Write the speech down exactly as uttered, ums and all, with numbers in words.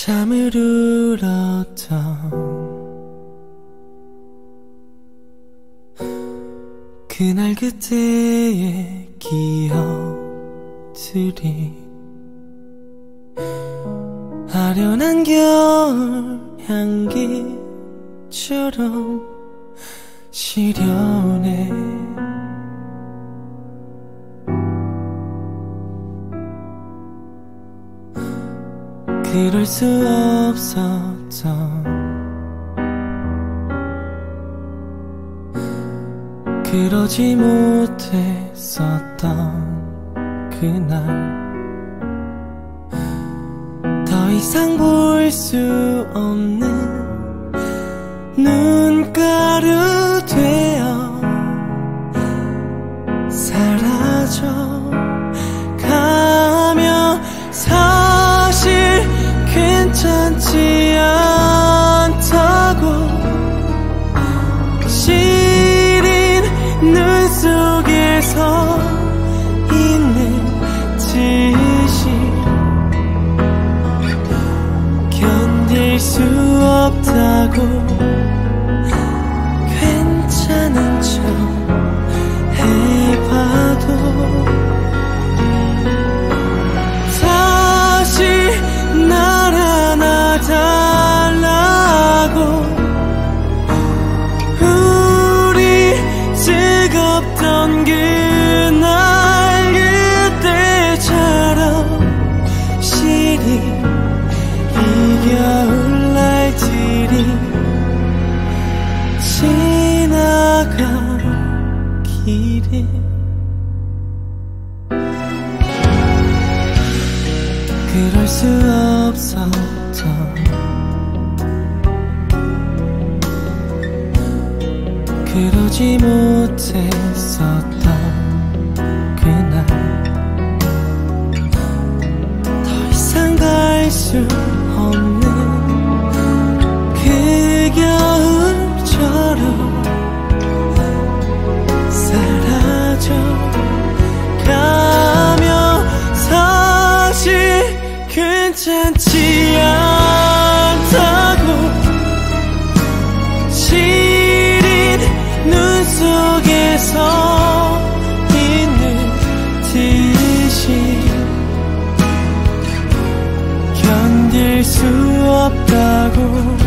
잠을 울었던 그날 그때의 기억들이 아련한 겨울 향기처럼 시려오네. 그럴 수 없었던 그러지 못했었던 그날 더 이상 볼 수 없는 눈가루 되어 사라져 가며 사실 괜찮지 않다고 시린 눈 속에서 있는 짓이 견딜 수 없다고 괜찮은 척 해봐도 다시 날 안아달라고 우리 뜨겁던 그날 그때처럼 시리 이 겨울 날들이 지나가기를. 그럴 수 없었던 그러지 못했었던 그날 더 이상 갈 수 없는 그 겨울처럼 사라져 가며 사실 괜찮지 않다고 시린 눈 속에서 있는 듯이 견딜 수 없다고